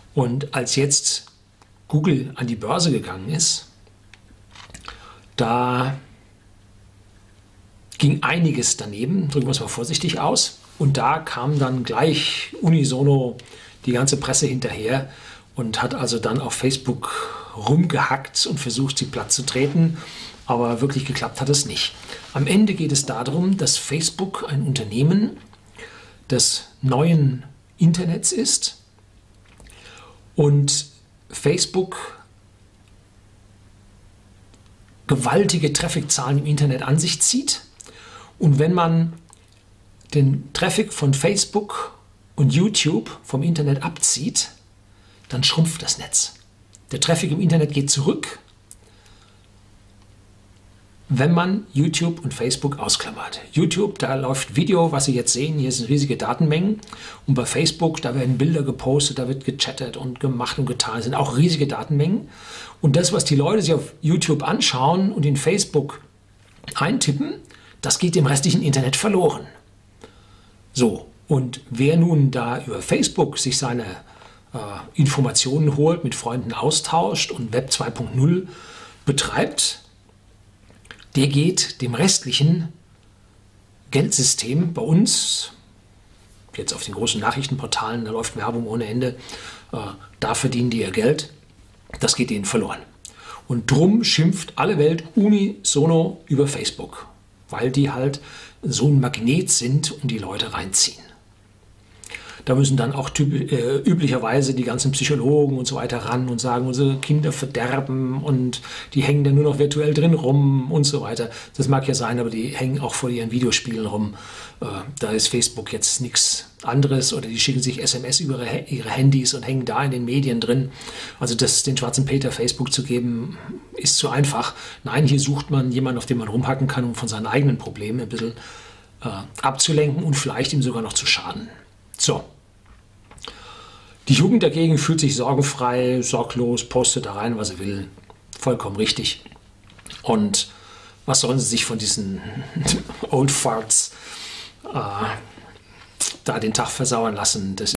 Und als jetzt Google an die Börse gegangen ist, da ging einiges daneben, drücken wir es mal vorsichtig aus. Und da kam dann gleich unisono die ganze Presse hinterher und hat also dann auf Facebook rumgehackt und versucht, sie platt zu treten. Aber wirklich geklappt hat es nicht. Am Ende geht es darum, dass Facebook ein Unternehmen des neuen Internets ist und Facebook gewaltige Traffic-Zahlen im Internet an sich zieht. Und wenn man den Traffic von Facebook und YouTube vom Internet abzieht, dann schrumpft das Netz. Der Traffic im Internet geht zurück, wenn man YouTube und Facebook ausklammert. YouTube, da läuft Video, was Sie jetzt sehen, hier sind riesige Datenmengen. Und bei Facebook, da werden Bilder gepostet, da wird gechattet und gemacht und getan. Das sind auch riesige Datenmengen. Und das, was die Leute sich auf YouTube anschauen und in Facebook eintippen, das geht im restlichen Internet verloren. So, und wer nun da über Facebook sich seine Informationen holt, mit Freunden austauscht und Web 2.0 betreibt, der geht dem restlichen Geldsystem bei uns, jetzt auf den großen Nachrichtenportalen, da läuft Werbung ohne Ende, da verdienen die ihr Geld, das geht denen verloren. Und drum schimpft alle Welt unisono über Facebook, weil die halt so ein Magnet sind und die Leute reinziehen. Da müssen dann auch üblicherweise die ganzen Psychologen und so weiter ran und sagen, unsere Kinder verderben und die hängen dann nur noch virtuell drin rum und so weiter. Das mag ja sein, aber die hängen auch vor ihren Videospielen rum. Da ist Facebook jetzt nichts anderes oder die schicken sich SMS über ihre Handys und hängen da in den Medien drin. Also den schwarzen Peter Facebook zu geben, ist zu einfach. Nein, hier sucht man jemanden, auf den man rumhacken kann, um von seinen eigenen Problemen ein bisschen abzulenken und vielleicht ihm sogar noch zu schaden. So. Die Jugend dagegen fühlt sich sorgenfrei, sorglos, postet da rein, was sie will. Vollkommen richtig. Und was sollen sie sich von diesen Old Farts da den Tag versauern lassen? Das